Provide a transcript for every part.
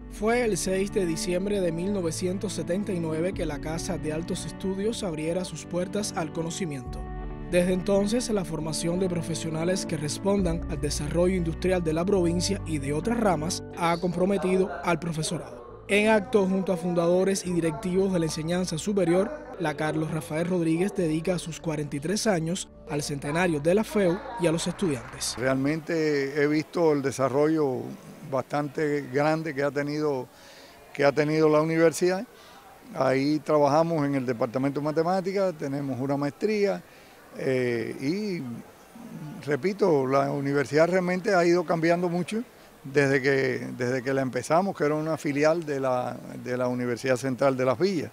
Fue el 6 de diciembre de 1979 que la Casa de Altos Estudios abriera sus puertas al conocimiento. Desde entonces, la formación de profesionales que respondan al desarrollo industrial de la provincia y de otras ramas ha comprometido al profesorado. En acto junto a fundadores y directivos de la enseñanza superior, la Carlos Rafael Rodríguez dedica sus 43 años al centenario de la FEU y a los estudiantes. Realmente he visto el desarrollo bastante grande que ha tenido la universidad. Ahí trabajamos en el departamento de matemáticas, tenemos una maestría y repito, la universidad realmente ha ido cambiando mucho desde que la empezamos, que era una filial de la Universidad Central de Las Villas.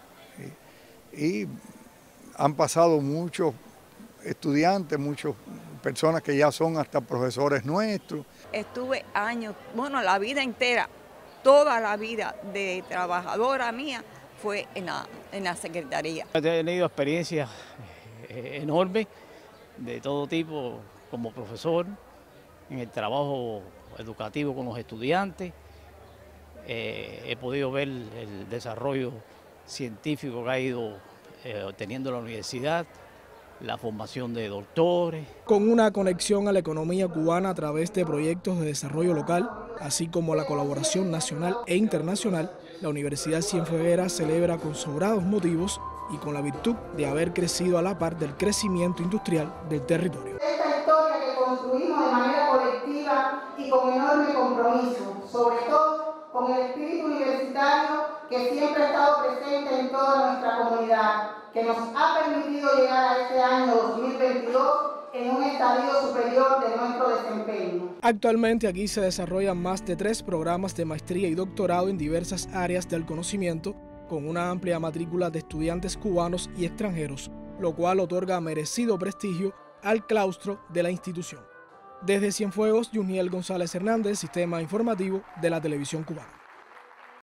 Y han pasado muchos estudiantes, muchas personas que ya son hasta profesores nuestros. Estuve años, bueno, la vida entera, toda la vida de trabajadora mía fue en la secretaría. He tenido experiencias enormes de todo tipo como profesor, en el trabajo educativo con los estudiantes. He podido ver el desarrollo científico que ha ido teniendo la universidad, la formación de doctores. Con una conexión a la economía cubana a través de proyectos de desarrollo local, así como la colaboración nacional e internacional, la Universidad Cienfuegueras celebra con sobrados motivos y con la virtud de haber crecido a la par del crecimiento industrial del territorio. Esta historia que construimos de manera colectiva y con enorme compromiso, sobre todo con el espíritu universitario que siempre ha estado presente en toda nuestra comunidad, que nos ha permitido llegar a este año 2022 en un estadio superior de nuestro desempeño. Actualmente aquí se desarrollan más de 3 programas de maestría y doctorado en diversas áreas del conocimiento, con una amplia matrícula de estudiantes cubanos y extranjeros, lo cual otorga merecido prestigio al claustro de la institución. Desde Cienfuegos, Yuniel González Hernández, Sistema Informativo de la Televisión Cubana.